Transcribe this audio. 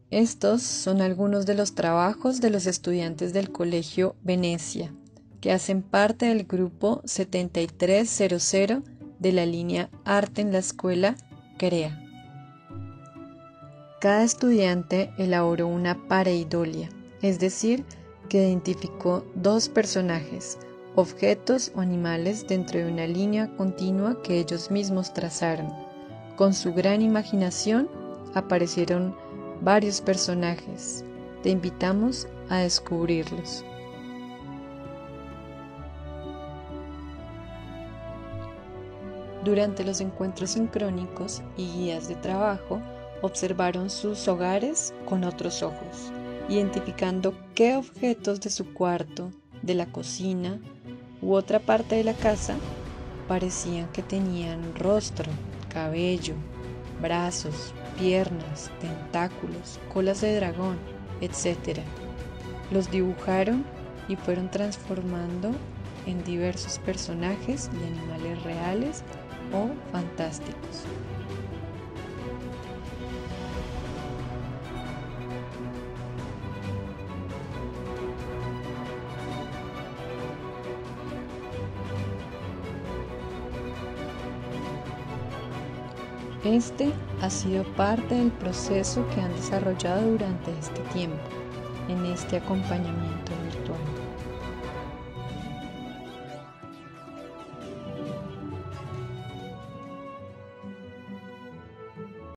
Estos son algunos de los trabajos de los estudiantes del Colegio Venecia, que hacen parte del grupo 7300 de la línea Arte en la Escuela CREA. Cada estudiante elaboró una pareidolia, es decir, que identificó dos personajes, objetos o animales dentro de una línea continua que ellos mismos trazaron. Con su gran imaginación aparecieron varios personajes. Te invitamos a descubrirlos. Durante los encuentros sincrónicos y guías de trabajo, observaron sus hogares con otros ojos, identificando qué objetos de su cuarto, de la cocina u otra parte de la casa parecían que tenían rostro, cabello, brazos, piernas, tentáculos, colas de dragón, etc. Los dibujaron y fueron transformando en diversos personajes y animales reales o fantásticos. Este ha sido parte del proceso que han desarrollado durante este tiempo, en este acompañamiento virtual.